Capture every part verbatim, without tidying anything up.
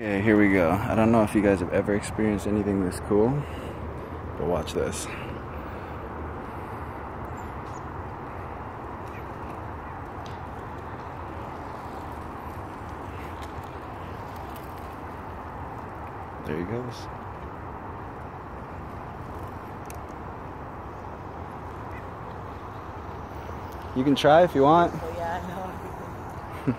Okay, here we go. I don't know if you guys have ever experienced anything this cool, but watch this. There he goes. You can try if you want. Oh, yeah, I know.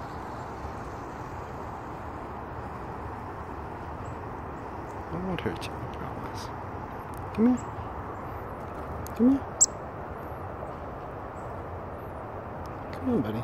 I won't hurt you, I promise. Come here. Come here. Come on, buddy.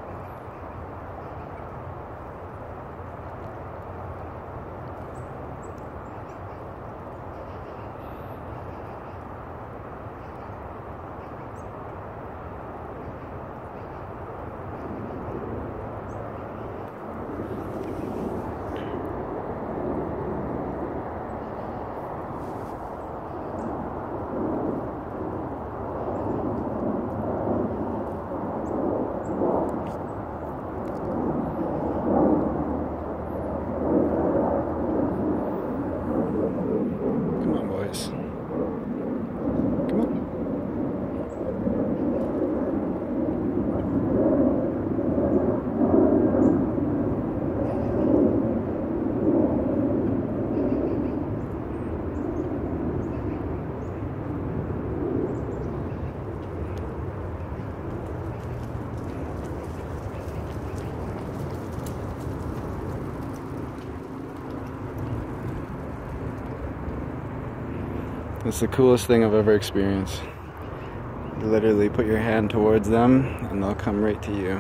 Come on. It's the coolest thing I've ever experienced. You literally put your hand towards them and they'll come right to you.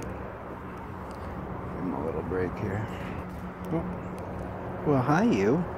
Give him a little break here. Oh. Well, hi, you.